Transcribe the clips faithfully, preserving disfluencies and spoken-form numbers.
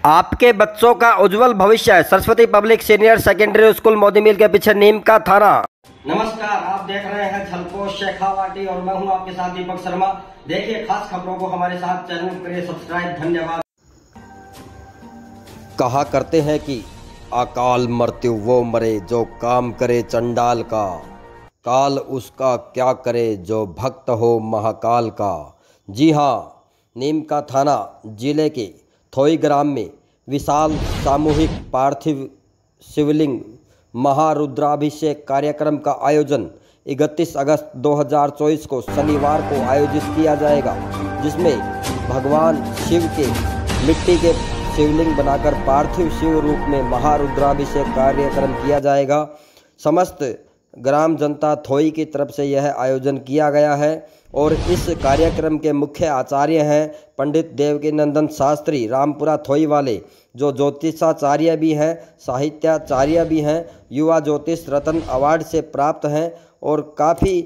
आपके बच्चों का उज्जवल भविष्य Saraswati public senior secondary school Modi mill के पीछे नीम का थाना। नमस्कार, आप देख रहे हैं झलकोश शेखावाटी और मैं हूं आपके साथ दीपक शर्मा। देखिए खास खबरों को हमारे साथ चैनल करिए सब्सक्राइब। धन्यवाद। कहा करते हैं कि अकाल मृत्यु वो मरे जो काम करे चंडाल का, काल उसका क्या करे जो भक्त हो महाकाल का। जी हाँ, नीम का थाना जिले के थोई ग्राम में विशाल सामूहिक पार्थिव शिवलिंग महारुद्राभिषेक कार्यक्रम का आयोजन इकतीस अगस्त दो हज़ार चौबीस को शनिवार को आयोजित किया जाएगा, जिसमें भगवान शिव के मिट्टी के शिवलिंग बनाकर पार्थिव शिव रूप में महारुद्राभिषेक कार्यक्रम किया जाएगा। समस्त ग्राम जनता थोई की तरफ से यह आयोजन किया गया है और इस कार्यक्रम के मुख्य आचार्य हैं पंडित देवकीनंदन शास्त्री रामपुरा थोई वाले, जो ज्योतिषाचार्य भी हैं, साहित्याचार्य भी हैं, युवा ज्योतिष रत्न अवार्ड से प्राप्त हैं और काफ़ी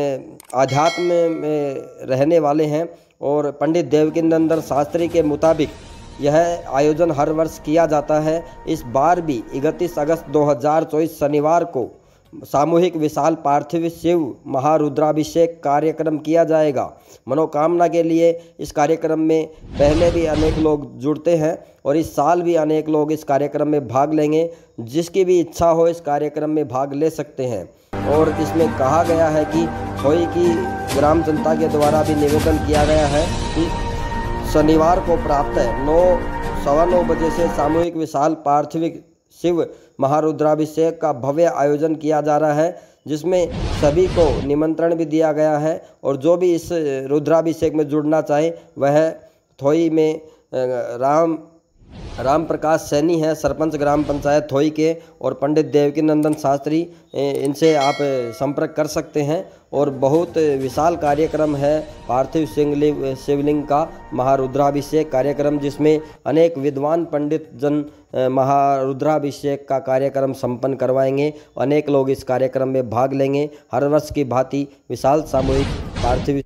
आध्यात्म में रहने वाले हैं। और पंडित देवकीनंदन शास्त्री के मुताबिक यह आयोजन हर वर्ष किया जाता है। इस बार भी इकतीस अगस्त दो हज़ार चौबीस शनिवार को सामूहिक विशाल पार्थिव शिव महारुद्राभिषेक कार्यक्रम किया जाएगा। मनोकामना के लिए इस कार्यक्रम में पहले भी अनेक लोग जुड़ते हैं और इस साल भी अनेक लोग इस कार्यक्रम में भाग लेंगे। जिसकी भी इच्छा हो इस कार्यक्रम में भाग ले सकते हैं। और इसमें कहा गया है कि थोई की ग्राम जनता के द्वारा भी निवेदन किया गया है कि शनिवार को प्राप्त है नौ सवा नौ बजे से सामूहिक विशाल पार्थिव शिव महारुद्राभिषेक का भव्य आयोजन किया जा रहा है, जिसमें सभी को निमंत्रण भी दिया गया है। और जो भी इस रुद्राभिषेक में जुड़ना चाहे वह थोई में राम राम प्रकाश सैनी है, सरपंच ग्राम पंचायत थोई के, और पंडित देवकीनंदन शास्त्री, इनसे आप संपर्क कर सकते हैं। और बहुत विशाल कार्यक्रम है पार्थिव शिवलिंग शिवलिंग का महारुद्राभिषेक कार्यक्रम, जिसमें अनेक विद्वान पंडित जन महारुद्राभिषेक का कार्यक्रम संपन्न करवाएंगे। अनेक लोग इस कार्यक्रम में भाग लेंगे। हर वर्ष की भांति विशाल सामूहिक पार्थिव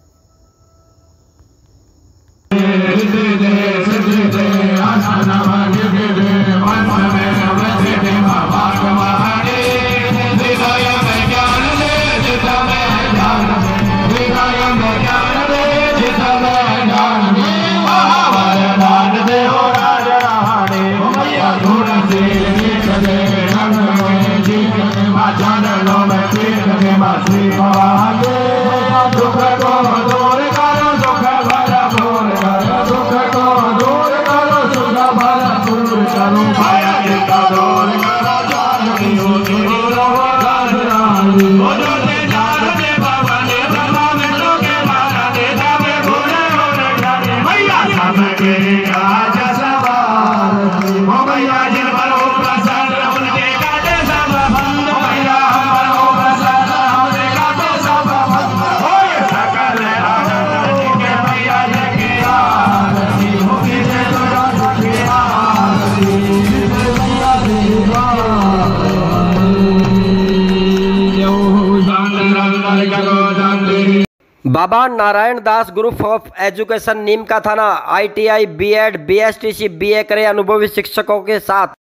Baba Narayan Das group of education Neem Ka Thana I T I B Ed B S T C B A करे अनुभवी शिक्षकों के साथ